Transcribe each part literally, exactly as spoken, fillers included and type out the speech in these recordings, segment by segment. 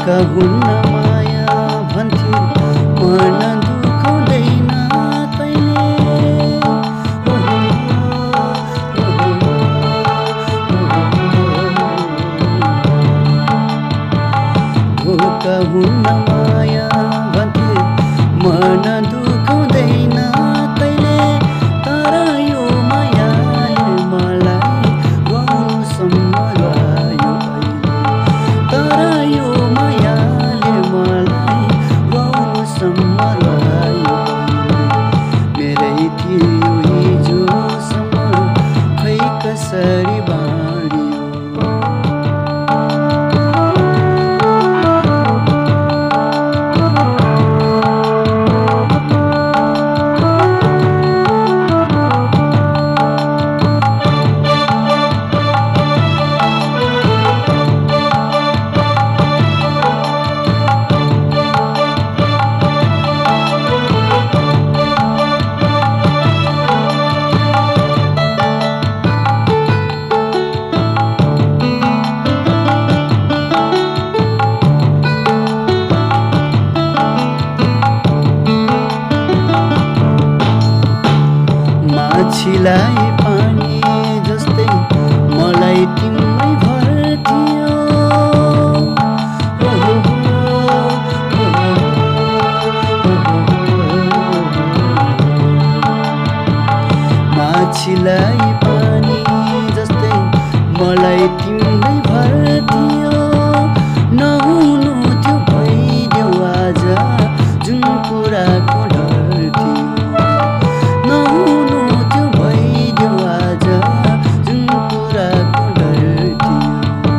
धोका हुन्न माया भन्थ्यो मन दुखाउँदैन तैँले। धोका हुन्न माया भन्थ्यो मन दुखाउँदैन तैँले। तर यो मायाले मलाई गाउनुसम्म ल्यायो अहिले। तर यो मायाले मलाई गाउनुसम्म ल्यायो अहिले। मेरै थियो हिजोसम्म खै कसरी बाँडियो। माछीलाई पानी जस्तै मलाई तिम्रै भर थियो। माछीलाई पानी जस्तै मलाई तिम्रै भर थियो। नहुनु त्यो भइदेऊ आज जुन कुराको डर थियो। नहुनु त्यो भइदेऊ आज जुन कुराको डर थियो।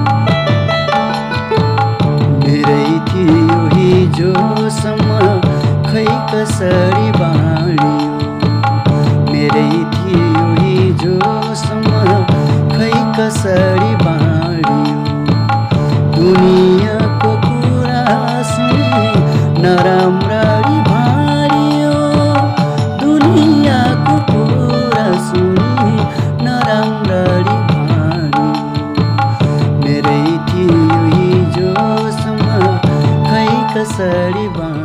मेरै थियो हिजोसम्म खै कसरी बाँडियो। मेरै थियो हिजोसम्म खै कसरी बाँडियो। दुनियाँको कुरा सुनि नराम्ररी भाँडियो। दुनियाँको कुरा सुनि नराम्ररी भाँडियो। मेरै थियो हिजोसम्म खै कसरी बाँडियो।